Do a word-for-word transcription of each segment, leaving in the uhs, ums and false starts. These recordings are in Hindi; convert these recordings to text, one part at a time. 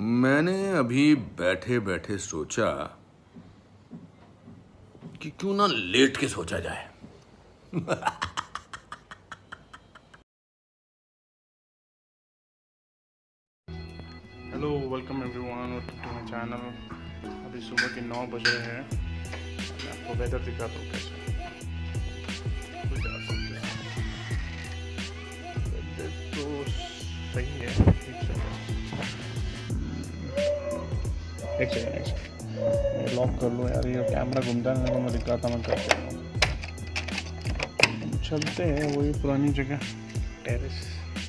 मैंने अभी बैठे बैठे सोचा कि क्यों ना लेट के सोचा जाए। Hello, welcome everyone to my channel. अभी सुबह के नौ बज रहे हैं। मैं आपको वेदर दिखाता हूँ कैसे वेदर तो सही है। एक सेकंड एक सेकंड मैं लॉक कर लूँ यार, ये कैमरा घूमता है तो मैं दिखाता मैं कैसे हूँ। चलते हैं वही पुरानी जगह, टेरेस।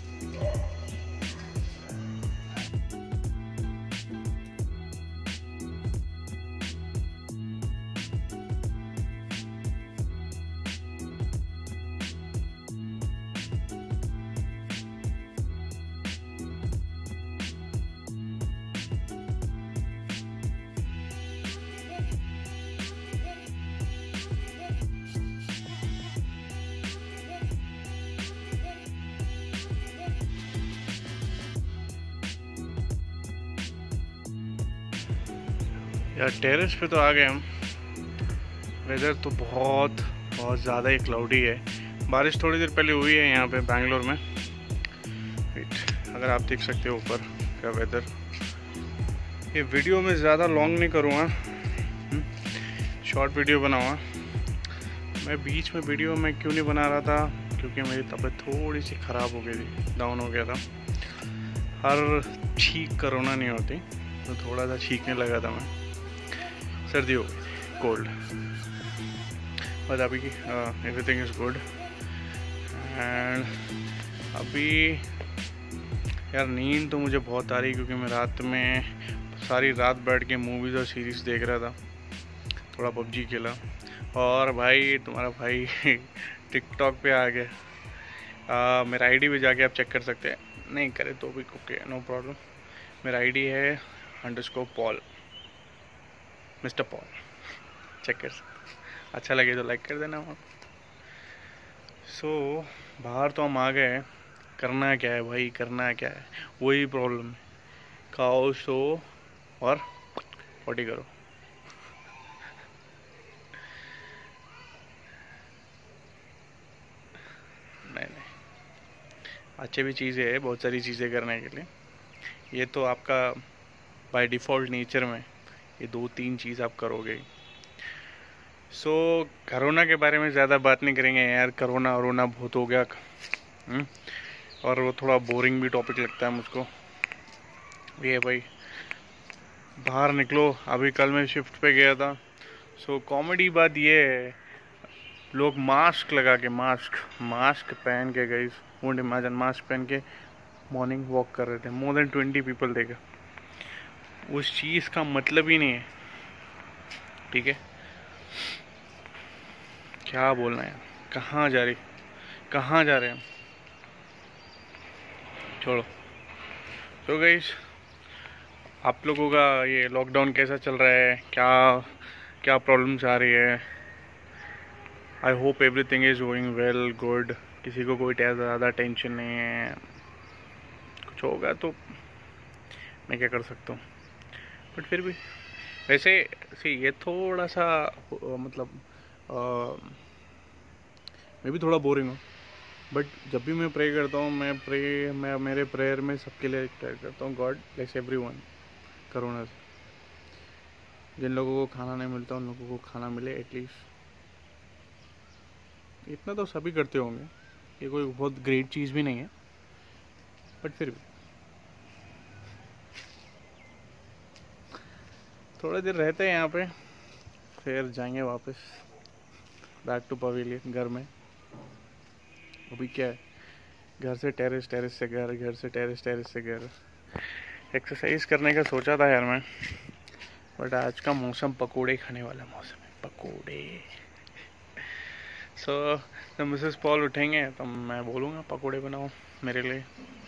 यार टेरेस पे तो आ गए हम। वेदर तो बहुत बहुत ज़्यादा ही क्लाउडी है। बारिश थोड़ी देर पहले हुई है यहाँ पे बैंगलोर में। वेट, अगर आप देख सकते हो ऊपर का वेदर। ये वीडियो में ज़्यादा लॉन्ग नहीं करूँगा, शॉर्ट वीडियो बनाऊँगा। मैं बीच में वीडियो में क्यों नहीं बना रहा था, क्योंकि मेरी तबीयत थोड़ी सी ख़राब हो गई थी, डाउन हो गया था। हर छींक कोरोना नहीं होती, तो थोड़ा सा छींकने लगा था मैं, सर्दी हो गई, कोल्ड। और अभी एवरीथिंग इज़ गुड। एंड अभी यार नींद तो मुझे बहुत आ रही, क्योंकि मैं रात में सारी रात बैठ के मूवीज़ और सीरीज़ देख रहा था, थोड़ा पबजी खेला। और भाई तुम्हारा भाई टिकटॉक पे आ गया। मेरा आईडी भी जाके आप चेक कर सकते हैं, नहीं करे तो भी ओके, नो प्रॉब्लम। मेरा आईडी है underscore Paul, mister Paul, check कर सकते। अच्छा लगे तो लाइक कर देना आप। सो so, बाहर तो हम आ गए, करना क्या है भाई, करना क्या है, वही प्रॉब्लम है। खाओ सो और पॉटी करो। नहीं नहीं, अच्छी भी चीज़ें है, बहुत सारी चीज़ें करने के लिए। ये तो आपका बाय डिफ़ॉल्ट नेचर में ये दो तीन चीज़ आप करोगे। सो so, कोरोना के बारे में ज़्यादा बात नहीं करेंगे यार, कोरोना वरोना बहुत हो गया। हुँ? और वो थोड़ा बोरिंग भी टॉपिक लगता है मुझको। ये भाई बाहर निकलो। अभी कल मैं शिफ्ट पे गया था। सो so, कॉमेडी बात ये है, लोग मास्क लगा के मास्क मास्क पहन के गई, वोंट इमेजिन, मास्क पहन के मॉर्निंग वॉक कर रहे थे। मोर देन ट्वेंटी पीपल देखे। उस चीज़ का मतलब ही नहीं है, ठीक है। क्या बोलना है, कहाँ जा रही कहाँ जा रहे हैं, छोड़ो। तो गाइस, आप लोगों का ये लॉकडाउन कैसा चल रहा है, क्या क्या प्रॉब्लम्स आ रही है। I hope everything is going well, good. किसी को कोई ज़्यादा टेंशन नहीं है। कुछ होगा तो मैं क्या कर सकता हूँ, बट फिर भी वैसे सी ये थोड़ा सा मतलब आ, मैं भी थोड़ा बोरिंग हूँ। बट जब भी मैं प्रे करता हूँ, मैं प्रे मैं मेरे प्रेयर में सबके लिए प्रे करता हूँ, गॉड ब्लेस एवरीवन कोरोना से। जिन लोगों को खाना नहीं मिलता उन लोगों को खाना मिले एटलीस्ट। इतना तो सभी करते होंगे, ये कोई बहुत ग्रेट चीज़ भी नहीं है, बट फिर भी थोड़ा देर रहते हैं यहाँ पे, फिर जाएंगे वापस बैक टू पवेलियन, घर में। अभी क्या है, घर से टेरेस, टेरेस से घर, घर से टेरेस, टेरेस से घर। एक्सरसाइज करने का सोचा था यार मैं, बट आज का मौसम पकोड़े खाने वाला मौसम है, पकोड़े। सो जब मिसेस पॉल उठेंगे तो मैं बोलूँगा पकोड़े बनाओ मेरे लिए।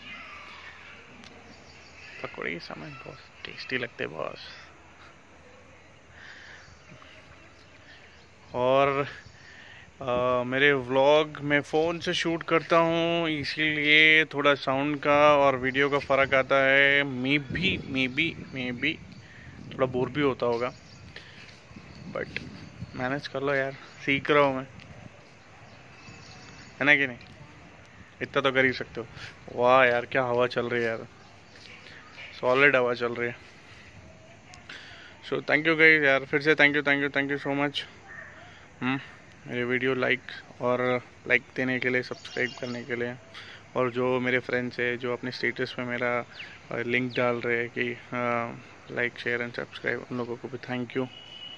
पकोड़े के सामान बहुत टेस्टी लगते बॉस। और uh, मेरे व्लॉग मैं फ़ोन से शूट करता हूँ, इसीलिए थोड़ा साउंड का और वीडियो का फ़र्क आता है। Maybe maybe maybe थोड़ा बोर भी होता होगा, बट मैनेज कर लो यार, सीख रहा हूँ मैं, है ना कि नहीं? इतना तो कर ही सकते हो। वाह यार, क्या हवा चल रही है यार, सॉलिड हवा चल रही है। सो थैंक यू गाइस यार, फिर से thank you thank you thank you so much मेरे वीडियो लाइक और लाइक देने के लिए, सब्सक्राइब करने के लिए, और जो मेरे फ्रेंड्स है जो अपने स्टेटस पे मेरा लिंक डाल रहे हैं कि लाइक शेयर एंड सब्सक्राइब, उन लोगों को भी थैंक यू।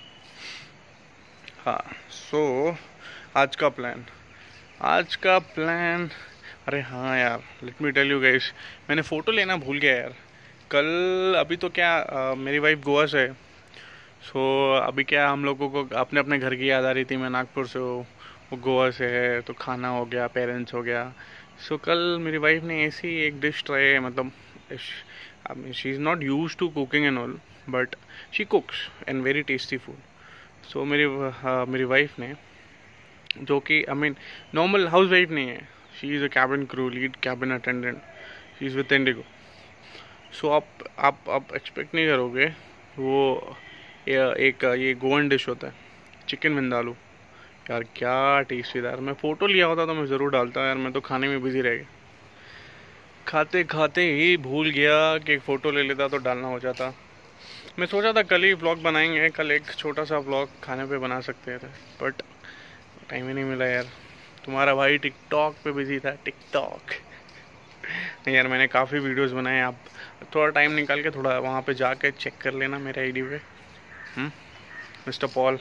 हाँ, सो so, आज का प्लान आज का प्लान अरे हाँ यार, let me tell you guys, मैंने फ़ोटो लेना भूल गया यार कल। अभी तो क्या आ, मेरी वाइफ गोवा से है, सो so, अभी क्या हम लोगों को अपने अपने घर की याद आ रही थी। मैं नागपुर से हूँ, वो गोवा से है, तो खाना हो गया, पेरेंट्स हो गया। सो so, कल मेरी वाइफ ने ऐसी एक डिश ट्राई, मतलब she is not use to cooking and all, but she cooks and very tasty food. So मेरी uh, मेरी वाइफ ने, जो कि I mean normal housewife नहीं है, she is a cabin crew, lead cabin attendant, she is with IndiGo. So आप आप आप एक्सपेक्ट नहीं करोगे, वो ये एक ये गोवन डिश होता है, चिकन विंदालू। यार क्या टेस्टी था यार, मैं फ़ोटो लिया होता तो मैं ज़रूर डालता यार, मैं तो खाने में बिजी रह गया, खाते खाते ही भूल गया कि एक फ़ोटो ले लेता तो डालना हो जाता। मैं सोचा था कल ही व्लॉग बनाएंगे, कल एक छोटा सा व्लॉग खाने पे बना सकते थे, बट टाइम ही नहीं मिला यार। तुम्हारा भाई टिकटॉक पे बिजी था, टिकटॉक। नहीं यार, मैंने काफ़ी वीडियोस बनाए, आप थोड़ा टाइम निकाल के थोड़ा वहाँ पे जाके चेक कर लेना मेरे आईडी पे, mister Paul,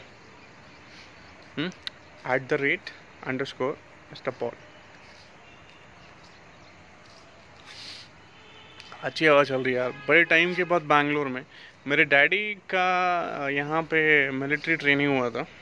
at the rate underscore mister Paul. अच्छी हवा चल रही है यार, बड़े टाइम के बाद बैंगलोर में। मेरे डैडी का यहाँ पे मिलिट्री ट्रेनिंग हुआ था,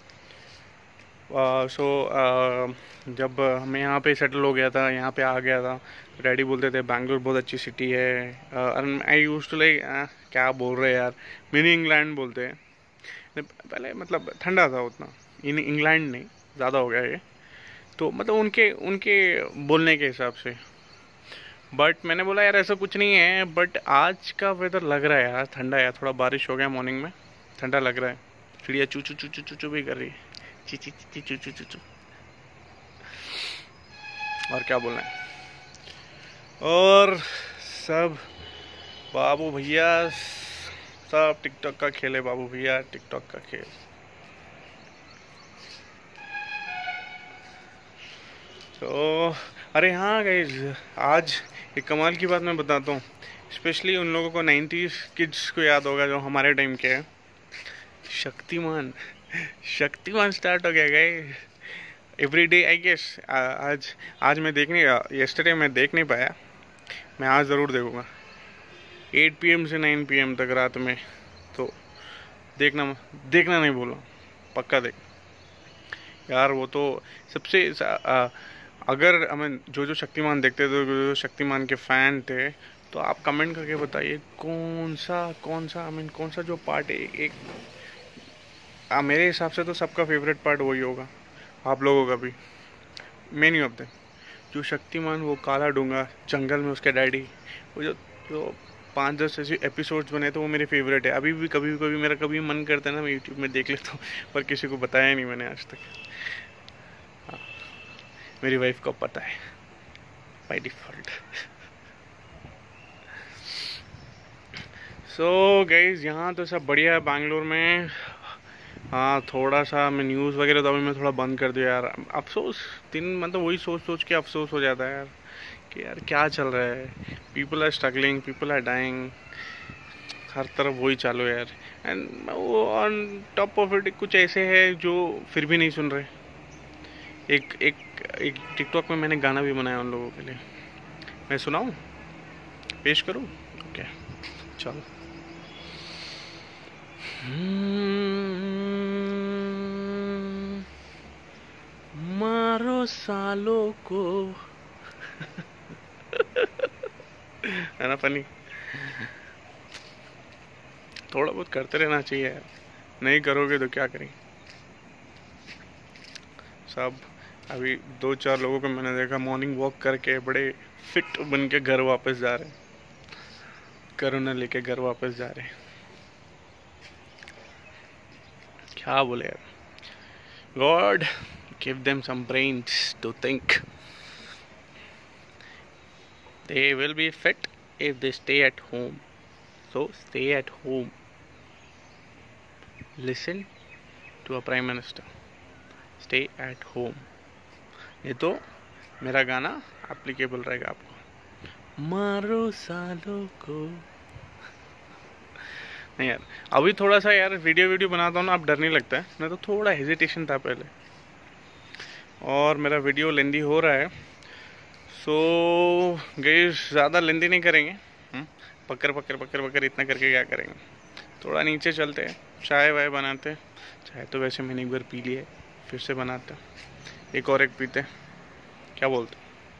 सो uh, so, uh, जब मैं यहाँ पे सेटल हो गया था, यहाँ पे आ गया था, तो डैडी बोलते थे बैंगलोर बहुत अच्छी सिटी है। आई यूज टू लाइक क्या बोल रहे हैं यार, मिनी इंग्लैंड बोलते हैं पहले, मतलब ठंडा था उतना, इन इंग्लैंड नहीं, ज़्यादा हो गया ये तो, मतलब उनके उनके बोलने के हिसाब से। बट मैंने बोला यार ऐसा कुछ नहीं है, बट आज का वेदर लग रहा है यार ठंडा है, थोड़ा बारिश हो गया मॉर्निंग में, ठंडा लग रहा है। चिड़िया चू चू चू चू चू चू भी कर रही है, ची ची ची चू चू चू चू। और क्या बोलना है, और सब बाबू भैया, सब टिकटॉक का खेल है बाबू भैया, टिकटॉक का खेल। तो अरे हाँ गाइज, आज एक कमाल की बात मैं बताता हूँ, स्पेशली उन लोगों को नाइन्टीज़ किड्स को याद होगा जो हमारे टाइम के हैं। शक्तिमान शक्तिमान स्टार्ट हो गया guys, every day I guess. आज आज मैं देखने यस्टरडे मैं देख नहीं पाया, मैं आज ज़रूर देखूँगा एट पी एम से नाइन पी एम तक रात में, तो देखना देखना नहीं भूलना, पक्का देख यार। वो तो सबसे आ, अगर हमें जो जो शक्तिमान देखते थे, जो जो शक्तिमान के फ़ैन थे, तो आप कमेंट करके बताइए कौन सा कौन सा आई मीन कौन सा जो पार्ट है, एक आ, मेरे हिसाब से तो सबका फेवरेट पार्ट वही होगा, आप लोगों का भी। मेनी ऑफ देम, जो शक्तिमान वो काला डूंगा जंगल में उसके डैडी, वो जो जो पाँच दस ऐसे एपिसोड्स बने, तो वो मेरे फेवरेट है। अभी भी कभी कभी मेरा कभी मन करता है ना, मैं यूट्यूब में देख लेता हूँ, पर किसी को बताया नहीं मैंने आज तक। हाँ, मेरी वाइफ को पता है बाय डिफ़ॉल्ट। सो गाइज, यहाँ तो सब बढ़िया है बैंगलोर में। हाँ, थोड़ा सा मैं न्यूज़ वगैरह तो अभी मैं थोड़ा बंद कर दिया यार, अफसोस दिन, मतलब वही सोच सोच के अफसोस हो जाता है यार कि यार क्या चल रहा है, people are struggling, people are dying, हर तरफ वही चालू है यार। एंड वो ऑन टॉप ऑफ इट कुछ ऐसे है जो फिर भी नहीं सुन रहे। एक एक एक टिकटॉक में मैंने गाना भी बनाया उन लोगों के लिए, मैं सुनाऊँ, पेश करूँ? ओके चलो। मारो सालों को है ना फनी, थोड़ा बहुत करते रहना चाहिए यार, नहीं करोगे तो क्या करें। सब अभी दो चार लोगों को मैंने देखा मॉर्निंग वॉक करके बड़े फिट बन के घर वापस जा रहे हैं, कोरोना लेके घर वापस जा रहे हैं। क्या बोले यार, God give them some brains to think. They will be fit if they stay at home. So stay at home. Listen to a prime minister. Stay at home. ये तो मेरा गाना एप्लीकेबल रहेगा आपको। मारो सालों को। नहीं यार, अभी थोड़ा सा यार वीडियो वीडियो बनाता हूँ ना, अब डर नहीं लगता है, नहीं तो थोड़ा हेजिटेशन था पहले। और मेरा वीडियो लेंदी हो रहा है, सो गाइस ज़्यादा लेंदी नहीं करेंगे। पकड़ पकड़ पकड़ पकड़ इतना करके क्या करेंगे, थोड़ा नीचे चलते हैं, चाय वाय बनाते हैं। चाय तो वैसे मैंने एक बार पी ली है, फिर से बनाते हैं, एक और एक पीते हैं, क्या बोलते?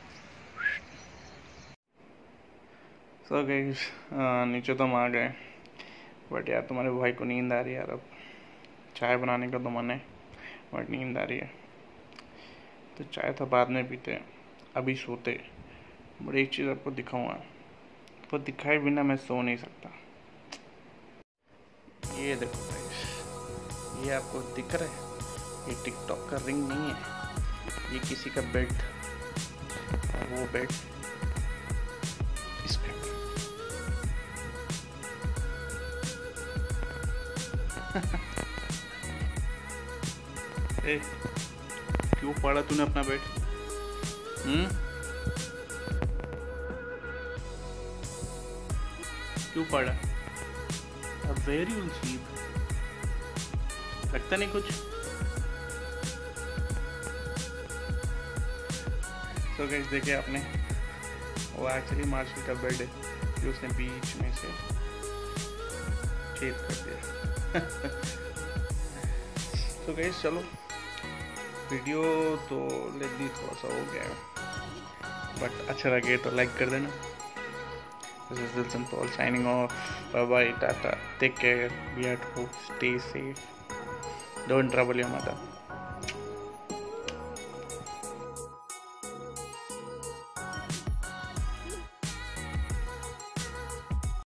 सो गाइस नीचे तो हम आ गए, बट यार तुम्हारे भाई को नींद आ रही है यार। अब चाय बनाने का तो मन है, बट नींद आ रही है, तो चाय तो बाद में पीते हैं, अभी सोते। बड़ी एक चीज़ आपको दिखाऊंगा, तो दिखाए बिना मैं सो नहीं सकता। ये देखो गाइस, ये आपको दिख रहा है, ये टिकटॉक का रिंग नहीं है, ये किसी का बेड, और वो बेड इस पे। ए, क्यों फाड़ा तूने अपना बेड? हम्म क्यों फाड़ा? अब वेरी विल स्लीप, लगता नहीं कुछ। तो गाइस देखिए आपने, वो एक्चुअली मार्शल का बेड है, जो उसने बीच में से छेद कर दिया। तो गाइस चलो, वीडियो तो लेंदी थोड़ा सा हो गया है, बट अच्छा लगे तो लाइक कर देना। This is Wilson Paul signing off. Bye bye, tata. Take care. Be at home. Stay safe. Don't trouble your mother.